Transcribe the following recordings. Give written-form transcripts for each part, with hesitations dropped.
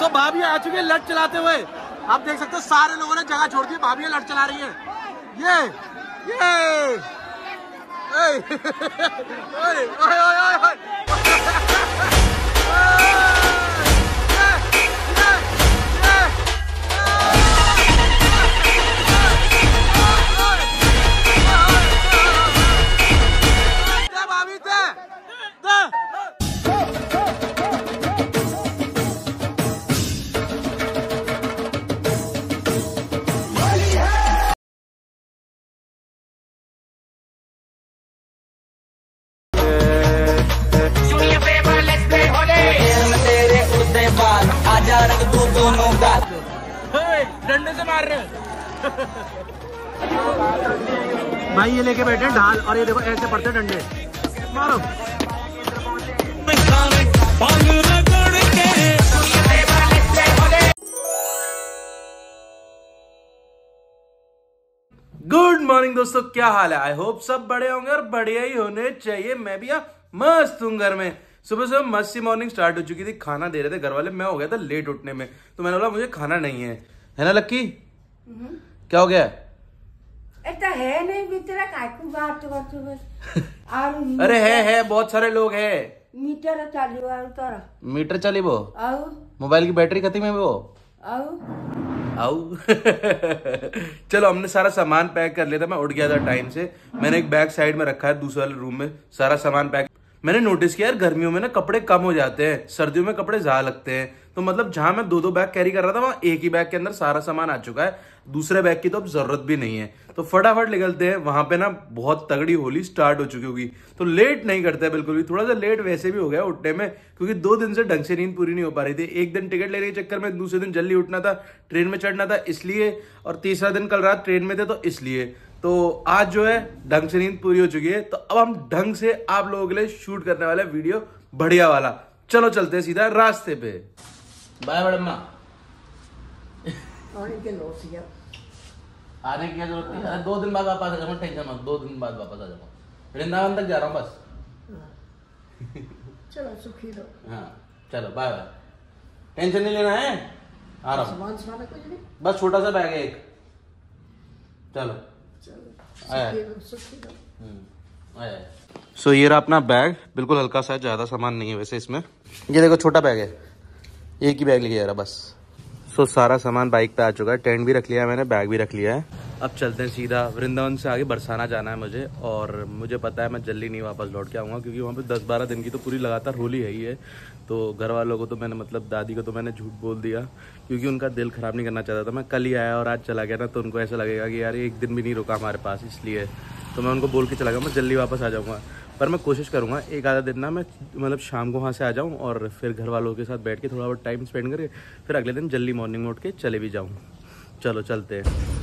सो भाभी आ चुकी है लट चलाते हुए। आप देख सकते हो सारे लोगों ने जगह छोड़ दी, भाभी लट चला रही है। ये ओए ओए ओए ओए डंडे से मार रहे हैं भाई। ये लेके बैठे हैं ढाल और ये देखो ऐसे पड़ते हैं डंडे। मारो। गुड मॉर्निंग दोस्तों, क्या हाल है? आई होप सब बड़े होंगे और बढ़िया ही होने चाहिए। मैं भी मस्त हूँ घर में। सुबह सुबह मस्त सी मॉर्निंग स्टार्ट हो चुकी थी। खाना दे रहे थे घर वाले, मैं हो गया था लेट उठने में, तो मैंने बोला मुझे खाना नहीं है ना लक्की? क्या हो गया? है नहीं तेरा बात अरे है बहुत सारे लोग हैं। मीटर चालू है, मीटर चाली वो मोबाइल की बैटरी खत्म है वो आओ चलो, हमने सारा सामान पैक कर लिया था। मैं उठ गया था टाइम से। मैंने एक बैग साइड में रखा है दूसरे वाले रूम में, सारा सामान पैक। मैंने नोटिस किया यार गर्मियों में ना कपड़े कम हो जाते हैं, सर्दियों में कपड़े ज्यादा लगते हैं। तो मतलब जहां मैं दो बैग कैरी कर रहा था वहां एक ही बैग के अंदर सारा सामान आ चुका है। दूसरे बैग की तो अब जरूरत भी नहीं है। तो फटाफट निकलते हैं। वहां पे ना बहुत तगड़ी होली स्टार्ट हो चुकी होगी, तो लेट नहीं करते हैं बिल्कुल भी। थोड़ा सा लेट वैसे भी हो गया उठने में, क्योंकि 2 दिन से ढंग से नींद पूरी नहीं हो पा रही थी। एक दिन टिकट लेने के चक्कर में, दूसरे दिन जल्दी उठना था, ट्रेन में चढ़ना था इसलिए, और तीसरा दिन कल रात ट्रेन में थे तो इसलिए। तो आज जो है ढंग से नींद पूरी हो चुकी है, तो अब हम ढंग से आप लोगों के लिए शूट करने वाले वीडियो बढ़िया वाला। चलो चलते हैं सीधा रास्ते पे। बाय बड़म्मा। आने की जरूरत नहीं। अरे 2 दिन बाद वापस आ जाऊंगा, टेंशन मत। 2 दिन बाद वापस आ जाऊंगा। वृंदावन तक जा रहा हूँ बस। चलो सुखी रहो। हाँ चलो बाय बाय। टेंशन नहीं लेना है, आ रहा हूँ। बस छोटा सा बैग है एक। चलो सो ये रहा अपना बैग, बिल्कुल हल्का सा है, ज्यादा सामान नहीं है वैसे इसमें। ये देखो छोटा बैग है, एक ही बैग लेके जा रहा बस। सो सारा सामान बाइक पे आ चुका है। टेंट भी रख लिया है मैंने, बैग भी रख लिया है। अब चलते हैं सीधा। वृंदावन से आगे बरसाना जाना है मुझे, और मुझे पता है मैं जल्दी नहीं वापस लौट के आऊँगा, क्योंकि वहाँ पे 10-12 दिन की तो पूरी लगातार होली है ही है। तो घर वालों को तो मैंने, मतलब दादी को तो मैंने झूठ बोल दिया, क्योंकि उनका दिल ख़राब नहीं करना चाहता था। मैं कल ही आया और आज चला गया ना, तो उनको ऐसा लगेगा कि यार एक दिन भी नहीं रुका हमारे पास, इसलिए तो मैं उनको बोल के चला गया मैं जल्दी वापस आ जाऊँगा। पर मैं कोशिश करूँगा एक आधा दिन ना मैं मतलब शाम को वहाँ से आ जाऊँ, और फिर घर वालों के साथ बैठ के थोड़ा बहुत टाइम स्पेंड करके फिर अगले दिन जल्दी मॉर्निंग में उठ के चले भी जाऊँ। चलो चलते हैं।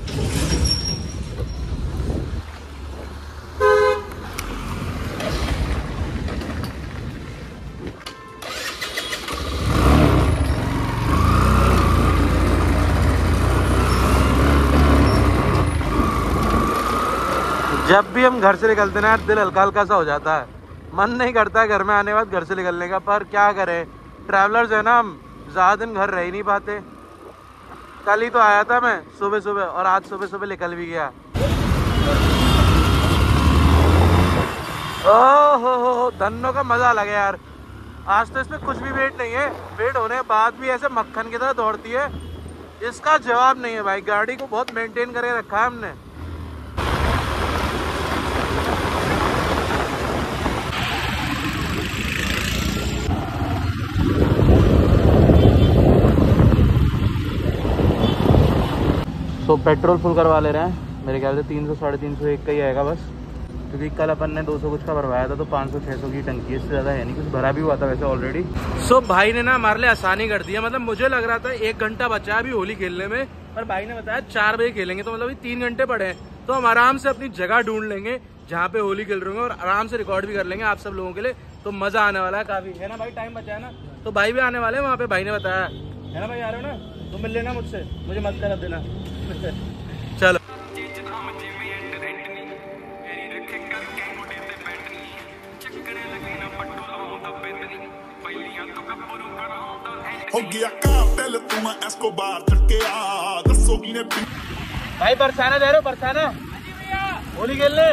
जब भी हम घर से निकलते ना यार, दिल हल्का हल्का सा हो जाता है। मन नहीं करता है घर में आने के बाद घर से निकलने का, पर क्या करें, ट्रैवलर्स है ना, हम ज़्यादा दिन घर रह ही नहीं पाते। कल ही तो आया था मैं सुबह सुबह, और आज सुबह सुबह निकल भी गया। ओहो धन्नो का मज़ा अलग है यार। आज तो इसमें कुछ भी वेट नहीं है, वेट होने के बाद भी ऐसे मक्खन की तरह दौड़ती है, इसका जवाब नहीं है भाई। गाड़ी को बहुत मेंटेन करके रखा है हमने। तो पेट्रोल फुल करवा ले रहे हैं, मेरे ख्याल से 300-350 एक का ही आएगा बस, क्योंकि कल अपन ने 200 कुछ का भरवाया था, तो 500-600 की टंकी है, इससे ज़्यादा है नहीं। कुछ भरा भी हुआ था वैसे ऑलरेडी। सो भाई ने ना हमारे लिए आसानी कर दिया। मतलब मुझे लग रहा था 1 घंटा बचा है अभी होली खेलने में, पर भाई ने बताया 4 बजे खेलेंगे, तो मतलब 3 घंटे पड़े हैं। तो हम आराम से अपनी जगह ढूंढ लेंगे जहाँ पे होली खेल रहे होंगे, और आराम से रिकॉर्ड भी कर लेंगे आप सब लोगों के लिए। तो मज़ा आने वाला है काफ़ी, है ना भाई? टाइम बचा है ना, तो भाई भी आने वाले हैं वहाँ पे, भाई ने बताया है ना। भाई आ रहे हो ना, तो मिल लेना मुझसे, मुझे मत कर देना। चलो हो गया कातिल तू मैं एस्कोबार चक्के आ दसोगी ने भाई बरसाना जा रहे हो? बरसाना होली खेलने?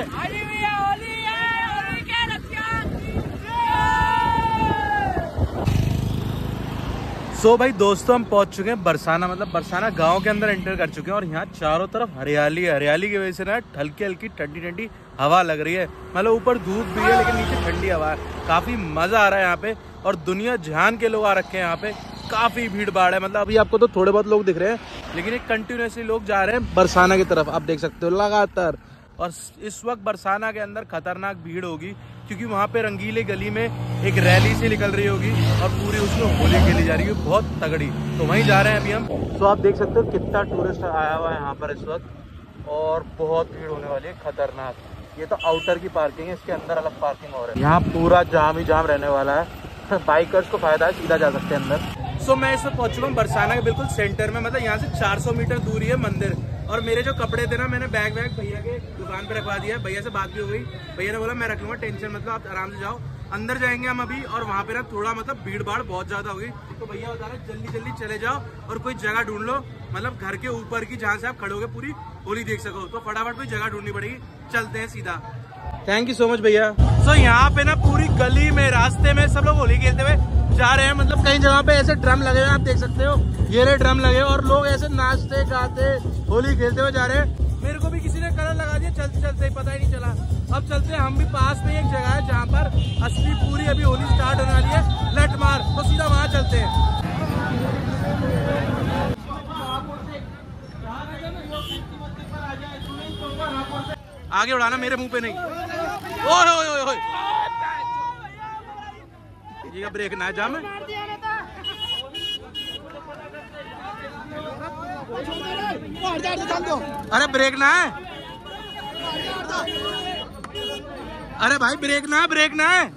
सो भाई दोस्तों हम पहुंच चुके हैं बरसाना, मतलब बरसाना गांव के अंदर एंटर कर चुके हैं और यहाँ चारों तरफ हरियाली है। हरियाली की वजह से ना हल्की हल्की ठंडी ठंडी हवा लग रही है, मतलब ऊपर धूप भी है लेकिन नीचे ठंडी हवा है। काफी मजा आ रहा है यहाँ पे और दुनिया जहान के लोग आ रखे हैं यहाँ पे। काफी भीड़ भाड़ है, मतलब अभी आपको तो थोड़े बहुत लोग दिख रहे हैं लेकिन एक कंटिन्यूसली लोग जा रहे हैं बरसाना की तरफ, आप देख सकते हो लगातार। और इस वक्त बरसाना के अंदर खतरनाक भीड़ होगी क्योंकि वहाँ पे रंगीले गली में एक रैली से निकल रही होगी और पूरी उसमें होली खेली जा रही है बहुत तगड़ी, तो वहीं जा रहे हैं अभी हम। तो आप देख सकते हो कितना टूरिस्ट आया हुआ है यहाँ पर इस वक्त और बहुत भीड़ होने वाली है खतरनाक। ये तो आउटर की पार्किंग है, इसके अंदर अलग पार्किंग और है। यहाँ पूरा जाम ही जाम रहने वाला है, बाइकर्स को फायदा है, सीधा जा सकते हैं अंदर। सो मैं इस वक्त पहुंच चुका हूँ बरसाना के बिल्कुल सेंटर में, मतलब यहाँ से 400 मीटर दूरी है मंदिर। और मेरे जो कपड़े थे ना मैंने बैग भैया के दुकान पे रखवा दिया। भैया से बात भी हो गई, भैया ने बोला मैं रख लूंगा, टेंशन मतलब आप आराम से जाओ। अंदर जाएंगे हम अभी और वहाँ पे ना थोड़ा मतलब भीड़ भाड़ बहुत ज्यादा होगी, तो भैया बता रहे जल्दी जल्दी चले जाओ और कोई जगह ढूंढ लो, मतलब घर के ऊपर की जहाँ से आप खड़े होगे पूरी होली देख सको, तो फटाफट कोई जगह ढूंढनी पड़ेगी। चलते हैं सीधा। थैंक यू सो मच भैया। सो यहाँ पे ना पूरी गली में रास्ते में सब लोग होली खेलते हुए जा रहे हैं, मतलब कई जगह पे ऐसे ड्रम लगे हुए आप देख सकते हो, ये रहे ड्रम लगे और लोग ऐसे नाचते गाते होली खेलते हुए जा रहे हैं। मेरे को भी किसी ने कलर लगा दिया चलते चलते, पता ही नहीं चला। अब चलते हैं हम भी, पास में एक जगह है जहाँ पर असली पूरी अभी होली स्टार्ट होने वाली है, लठमार, तो सीधा वहाँ चलते हैं। आगे उड़ाना, मेरे मुंह पे नहीं। ओए ओए ओए ओए, ये ब्रेक ना जाम। अरे ब्रेक ना है, अरे भाई ब्रेक ना है, ब्रेक ना है,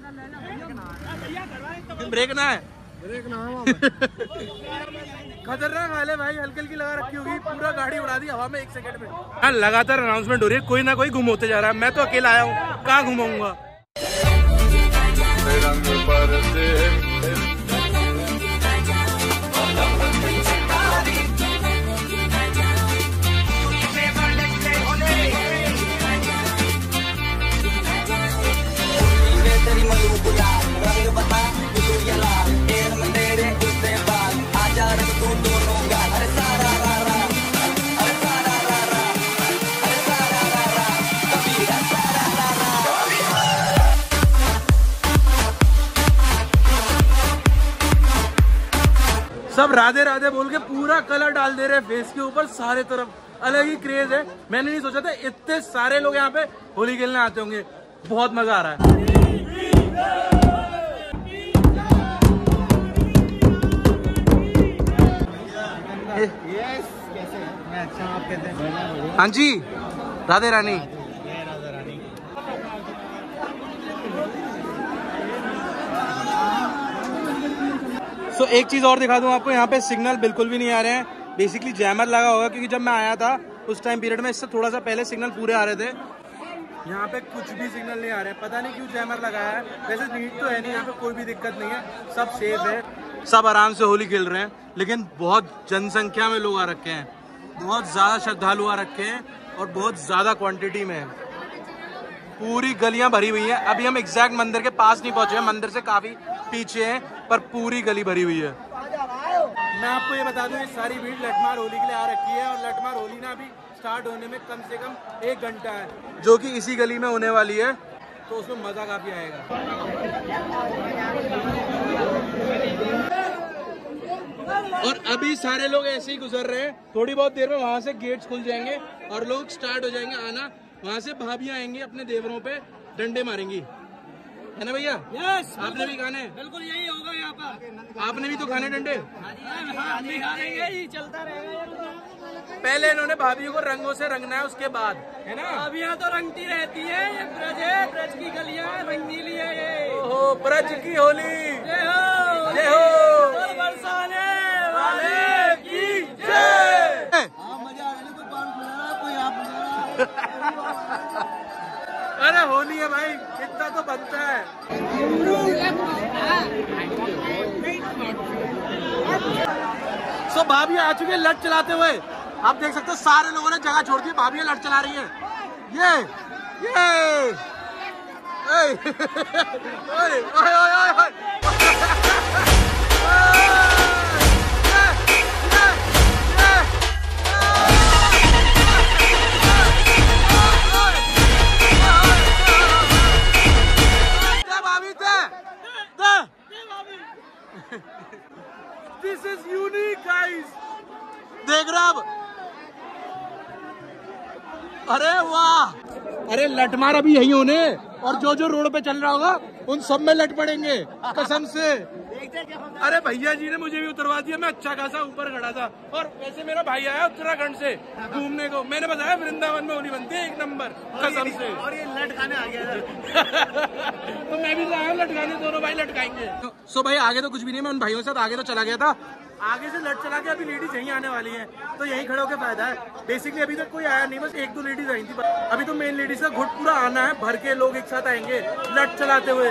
ब्रेक ना है, ब्रेक ना है। खतरनाक हाल है भाई, हल्की हल्की लगा रखी होगी, पूरा गाड़ी उड़ा दी हवा में 1 सेकंड में। हाँ लगातार अनाउंसमेंट हो रही है, कोई ना कोई गुम होते जा रहा है। मैं तो अकेला आया हूँ, कहाँ घुमाऊंगा। सब राधे राधे बोल के पूरा कलर डाल दे रहे हैं फेस के ऊपर, सारे तरफ अलग ही क्रेज है। मैंने नहीं सोचा था इतने सारे लोग यहाँ पे होली खेलने आते होंगे, बहुत मजा आ रहा है। कैसे मैं अच्छा, आप कैसे हैं? हाँ जी, राधे रानी। सो एक चीज और दिखा दूं आपको, यहाँ पे सिग्नल बिल्कुल भी नहीं आ रहे हैं, बेसिकली जैमर लगा होगा क्योंकि जब मैं आया था उस टाइम पीरियड में इससे थोड़ा सा पहले सिग्नल पूरे आ रहे थे। यहाँ पे कुछ भी सिग्नल नहीं आ रहे हैं, पता नहीं क्यों जैमर लगाया है। वैसे नीट तो है नहीं, यहाँ पे कोई भी दिक्कत नहीं है, सब सेफ है, सब आराम से होली खेल रहे हैं। लेकिन बहुत जनसंख्या में लोग आ रखे हैं, बहुत ज्यादा श्रद्धालु आ रखे हैं और बहुत ज्यादा क्वांटिटी में है, पूरी गलियां भरी हुई हैं। अभी हम एग्जैक्ट मंदिर के पास नहीं पहुंचे हैं, मंदिर से काफी पीछे हैं, पर पूरी गली भरी हुई है। मैं आपको ये बता दूं, ये सारी भीड़ लठमार होली के लिए आ रखी है और लठमार होली ना अभी स्टार्ट होने में कम से कम 1 घंटा है, जो कि इसी गली में होने वाली है, तो उसमें मजा काफी आएगा। और अभी सारे लोग ऐसे ही गुजर रहे हैं, थोड़ी बहुत देर में वहां से गेट्स खुल जाएंगे और लोग स्टार्ट हो जाएंगे आना। वहां से भाभियां आएंगी अपने देवरों पे डंडे मारेंगी, है ना भैया? यस, आपने भी खाने? बिल्कुल यही होगा यहाँ पर। आपने भी तो खाने डंडे? हम भी खा लेंगे, ये चलता रहेगा। पहले इन्होंने भाभी को रंगों से रंगना है, उसके बाद, है ना? भाभियां तो रंगती रहती है, ये ब्रज है, ब्रज की गलियां रंगीली है ये। ओहो, ब्रज की होली, जय हो, जय हो, बरसाने वाले की जय। अरे होली है भाई, इतना तो बनता है। सो भाभी आ चुके हैं लट चलाते हुए। आप देख सकते हो सारे लोगों ने जगह छोड़ दी, भाभी लट चला रही है। ये ओए ओए ओए ओए This is unique, guys. देख रहे आप? अरे वाह! अरे लट मार अभी यही होने, और जो जो रोड पे चल रहा होगा उन सब में लट पड़ेंगे कसम से। अरे भैया जी ने मुझे भी उतरवा दिया, मैं अच्छा खासा ऊपर खड़ा था। और वैसे मेरा भाई आया उत्तराखंड से घूमने को, मैंने बताया वृंदावन में होली बनती है 1 नंबर कसम से। और ये लट खाने आ गया तो मैं भी आया लटकाने, दोनों भाई लटकाएंगे। सो भाई आगे तो कुछ भी नहीं, मैं उन भाइयों के साथ आगे तो चला गया था। आगे से लट चला के अभी लेडीज यहीं आने वाली हैं, तो यहीं खड़े होकर फायदा है। बेसिकली अभी तक कोई आया नहीं, बस 1-2 लेडीज आई थी। अभी तो मेन लेडीज का घुट पूरा आना है, भर के लोग एक साथ आएंगे लट चलाते हुए।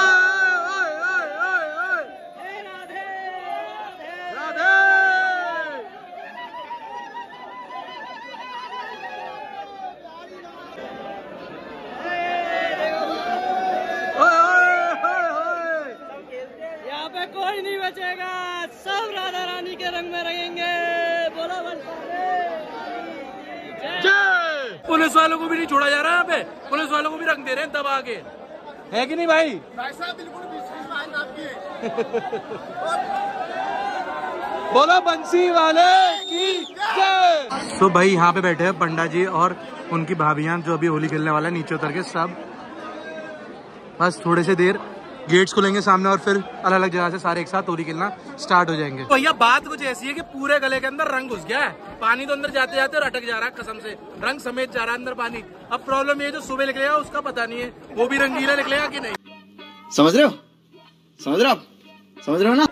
कोई नहीं बचेगा, सब राधा रानी के रंग में रहेंगे। बोलो जय। पुलिस वालों को भी नहीं छोड़ा जा रहा है, यहाँ पे पुलिस वालों को भी रंग दे रहे हैं दबा के, है कि नहीं भाई? भाई साहब बिल्कुल बोलो बंसी वाले की जय। तो भाई यहाँ पे बैठे हैं पंडा जी और उनकी भाभियां जो अभी होली खेलने वाला है, नीचे उतर के सब। बस थोड़े से देर गेट्स खुलेंगे सामने और फिर अलग अलग जगह से सारे एक साथ होली खेलना स्टार्ट हो जाएंगे। तो भैया बात कुछ ऐसी है कि पूरे गले के अंदर रंग घुस गया है, पानी तो अंदर जाते जाते और अटक जा रहा है कसम से, रंग समेत जा रहा है अंदर पानी। अब प्रॉब्लम ये जो सुबह निकलेगा उसका पता नहीं है, वो भी रंगीला निकलेगा कि नहीं। समझ रहे हो? समझ रहे हो आप? समझ रहे हो ना?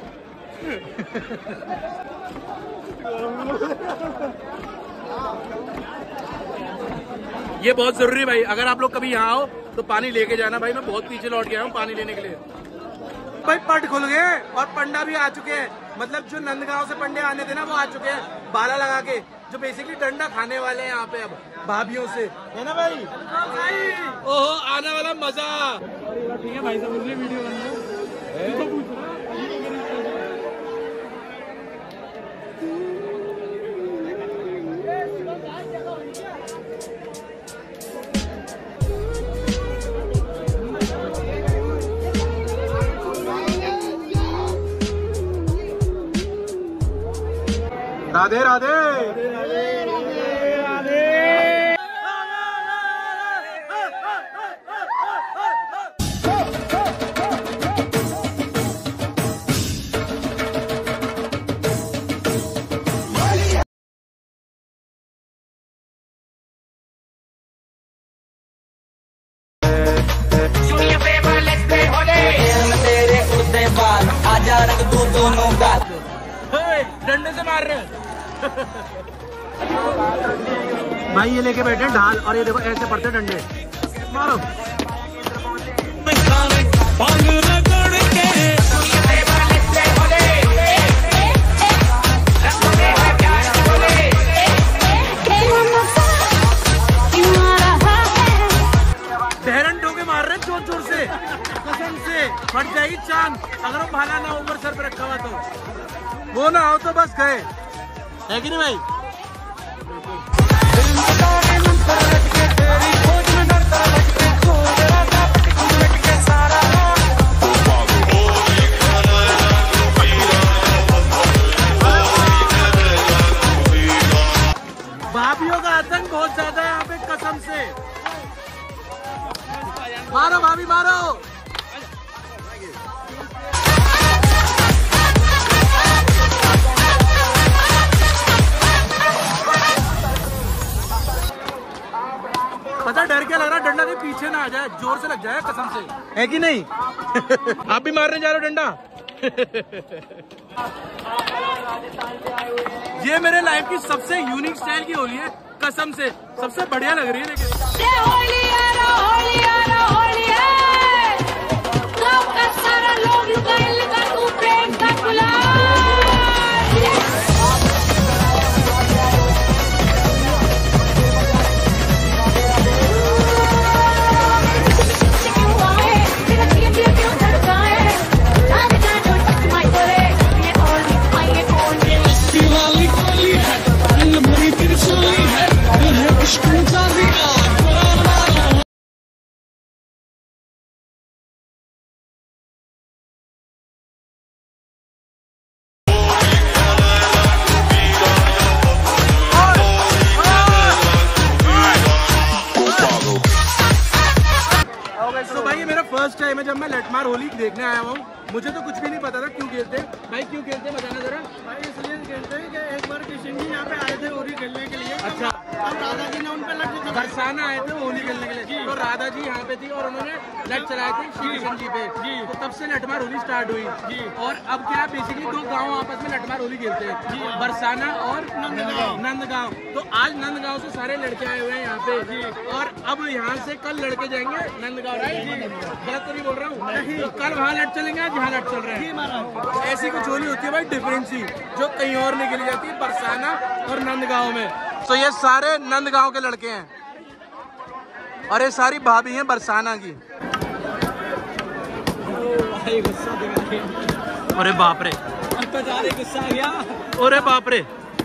ये बहुत जरूरी भाई, अगर आप लोग कभी यहाँ आओ तो पानी लेके जाना भाई। मैं बहुत पीछे लौट गया हूँ पानी लेने के लिए। भाई पट खुल गए और पंडा भी आ चुके हैं, मतलब जो नंदगांव से पंडे आने थे ना वो आ चुके हैं बाला लगा के, जो बेसिकली डंडा खाने वाले हैं यहाँ पे अब भाभियों से, है ना भाई? ओहो आने वाला मजा। ठीक है भाई साहब, मुझे वीडियो बनना। राधे राधे राधे राधे। डंडे से मार रहे हैं भाई, ये लेके बैठे हैं ढाल और ये देखो ऐसे पड़ते डंडे, मारो। बहरन ठोके मार रहे हैं जोर जोर से, कसम से फट जाएगी चांद अगर वो भाला ना ऊपर सर पे रखा हुआ तो। वो ना हो तो बस गए, है कि नहीं भाई? भाभियों का आतंक बहुत ज्यादा है यहाँ पे कसम से। मारो भाभी मारो। पता डर क्या लग रहा है, डंडा के पीछे ना आ जाए, जोर से लग जाए कसम से, है कि नहीं? आप भी मारने जा रहे हो डंडा? ये मेरे लाइफ की सबसे यूनिक स्टाइल की होली है कसम से, सबसे बढ़िया लग रही है। लेकिन सारा लोग प्रेम का गुलाल। फर्स्ट टाइम है जब मैं लठमार होली देखने आया हूँ। मुझे तो कुछ भी नहीं पता था क्यों खेलते भाई, क्यों खेलते बताना जरा। भाई इसलिए खेलते हैं कि एक बार कृष्ण जी यहाँ पे आए थे होली खेलने के लिए। अच्छा। अब राधा जी ने उन पे लट चलाया। बरसाना आए थे होली खेलने के लिए, तो राधा जी यहाँ पे थी और उन्होंने लट चलाए थे श्री कृष्ण जी पे। तो तब से लठमार होली स्टार्ट हुई। और अब क्या बेसिकली दो गाँव आपस में लठमार होली खेलते हैं, बरसाना और नंदगांव। तो आज नंदगांव से सारे लड़के आए हुए हैं यहाँ पे, और अब यहाँ से कल लड़के जाएंगे नंदगांव। गलत तो नहीं बोल रहा हूँ? तो कल वहाँ लट चलेंगे, आज यहाँ लट चल रहे हैं। ऐसी कुछ होली होती है भाई डिफरेंस ही, जो कहीं और नहीं खेली जाती है, बरसाना और नंदगांव में। तो ये सारे नंदगांव के लड़के हैं और ये सारी भाभी हैं बरसाना की। अरे बाप रे, गुस्सा आ गया। अरे बाप रे।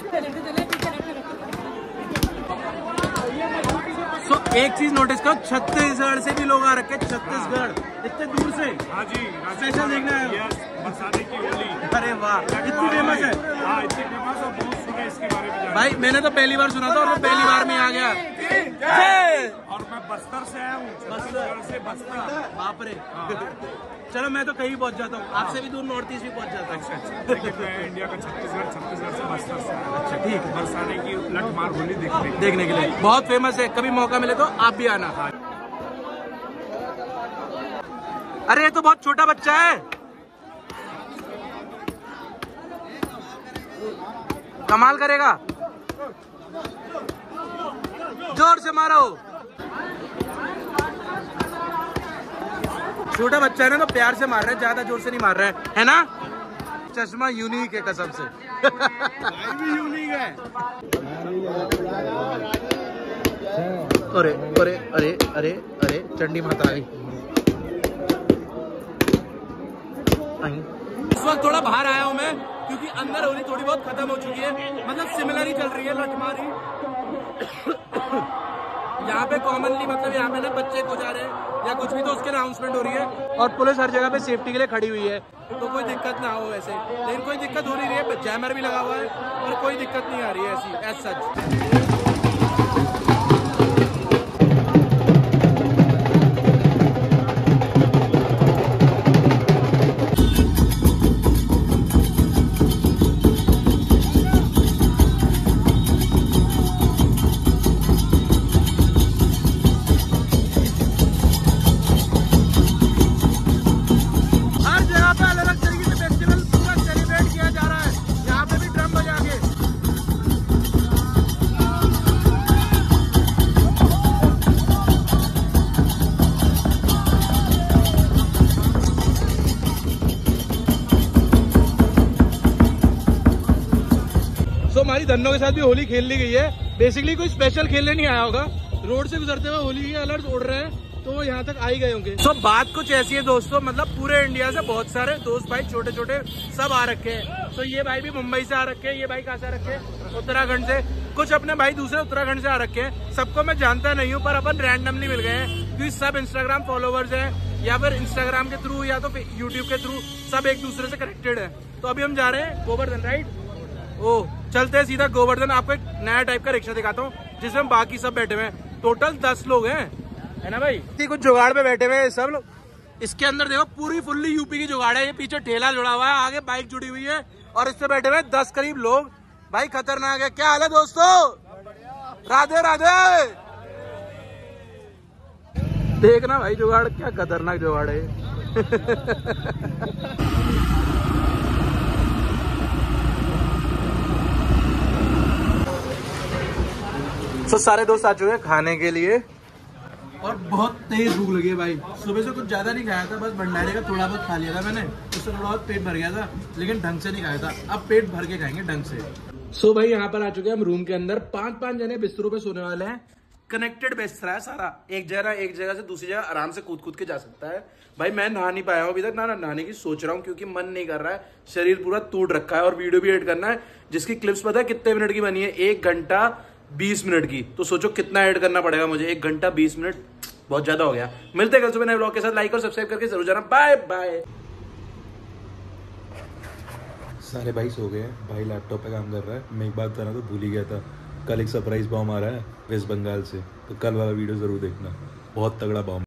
सो एक चीज नोटिस करो, छत्तीसगढ़ से भी लोग आ रखे हैं। छत्तीसगढ़ इतने दूर से। हाँ जी, स्पेशल देखना है। बरसाने की होली। अरे वाह, इतनी फेमस है। हाँ, इतनी फेमस और बहुत सुना इसके बारे में। भाई मैंने तो पहली बार सुना था और मैं पहली बार में आ गया। और मैं बस्तर से आया हूँ, बस्तर से बस्तर। बाप रे। चलो मैं तो कहीं पहुंच जाता हूँ, आपसे भी दूर नॉर्थ ईस्ट भी पहुंच जाता हूँ। लेकिन मैं इंडिया का छत्तीसगढ़ से बस्तर से आया। अच्छा ठीक है। बरसाने की लठमार होली देखने के लिए बहुत फेमस है। कभी मौका मिले तो आप भी आना। अरे ये तो बहुत छोटा बच्चा है, कमाल करेगा। जोर से मारो। छोटा बच्चा है ना, तो प्यार से मार रहा है, ज्यादा जोर से नहीं मार रहा है ना। चश्मा यूनिक है कसम से। भाई भी यूनिक है। अरे अरे अरे अरे अरे चंडी माता आई। इस वक्त थोड़ा बाहर आया हूँ मैं, क्योंकि अंदर होली थोड़ी बहुत खत्म हो चुकी है, मतलब सिमिलर ही चल रही है लठमारी। यहाँ पे कॉमनली मतलब यहाँ पे ना बच्चे को जा रहे हैं या कुछ भी, तो उसके अनाउंसमेंट हो रही है। और पुलिस हर जगह पे सेफ्टी के लिए खड़ी हुई है, तो कोई दिक्कत ना हो वैसे। लेकिन कोई दिक्कत हो नहीं रही है, जैमर भी लगा हुआ है और कोई दिक्कत नहीं आ रही है ऐसी एज सच। हमारी धन्नो के साथ भी होली खेल ली गई है। बेसिकली कोई स्पेशल खेलने नहीं आया होगा, रोड से गुजरते हुए होली के अलर्ट उड़ रहे हैं, तो वो यहाँ तक आ ही गए होंगे। तो बात कुछ ऐसी है दोस्तों, मतलब पूरे इंडिया से बहुत सारे दोस्त भाई छोटे छोटे सब आ रखे हैं। तो ये भाई भी मुंबई से आ रखे हैं, ये भाई कहाँ से आ रखे हैं, उत्तराखंड से। कुछ अपने भाई दूसरे उत्तराखंड से आ रखे हैं। सबको मैं जानता नहीं हूँ, पर अपन रैंडमली मिल गए हैं, क्योंकि सब इंस्टाग्राम फॉलोवर्स हैं, या फिर इंस्टाग्राम के थ्रू या तो यूट्यूब के थ्रू सब एक दूसरे से कनेक्टेड है। तो अभी हम जा रहे हैं गोवर्धन, राइट? ओह, चलते हैं सीधा गोवर्धन। आपको एक नया टाइप का रिक्शा दिखाता हूँ जिसमें बाकी सब बैठे हुए हैं। टोटल 10 लोग हैं, है ना भाई? कुछ जुगाड़ पे बैठे हुए हैं सब लोग। इसके अंदर देखो पूरी फुल्ली यूपी की जुगाड़ है। ये पीछे ठेला जुड़ा हुआ है, आगे बाइक जुड़ी हुई है और इससे बैठे हुए 10 करीब लोग। भाई खतरनाक है। क्या हाल है दोस्तों? राधे राधे। देखना भाई जुगाड़, क्या खतरनाक जुगाड़ है। तो सारे दोस्त आ चुके हैं खाने के लिए और बहुत तेज भूख लगी है भाई। सुबह से कुछ ज्यादा नहीं खाया था, बस भंडारे का थोड़ा बहुत खा लिया था मैंने, उससे थोड़ा बहुत पेट भर गया था, लेकिन ढंग से नहीं खाया था। अब पेट भर के खाएंगे ढंग से। सो भाई यहाँ पर आ चुके हैं हम रूम के अंदर। 5-5 जने बिस्तरों पे सोने वाले हैं। कनेक्टेड बिस्तरा है सारा, एक जगह से दूसरी जगह आराम से कूद के जा सकता है। भाई मैं नहा नहीं पाया हूँ अभी तक, ना नहाने की सोच रहा हूँ क्योंकि मन नहीं कर रहा है, शरीर पूरा टूट रखा है। और वीडियो भी एडिट करना है जिसकी क्लिप्स पता है कितने मिनट की बनी है, 1 घंटा 20 मिनट की। तो सोचो कितना ऐड करना पड़ेगा मुझे, 1 घंटा 20 मिनट बहुत ज्यादा हो गया। मिलते हैं कल सुबह नए व्लॉग के साथ। लाइक और सब्सक्राइब करके जरूर जाना। Bye bye. सारे भाई सो गए हैं, भाई लैपटॉप पे काम कर रहा है। मैं एक बात करना तो भूल ही गया था, कल एक सरप्राइज बॉम्ब आ रहा है वेस्ट बंगाल से, तो कल वाला वीडियो जरूर देखना, बहुत तगड़ा बॉम्ब।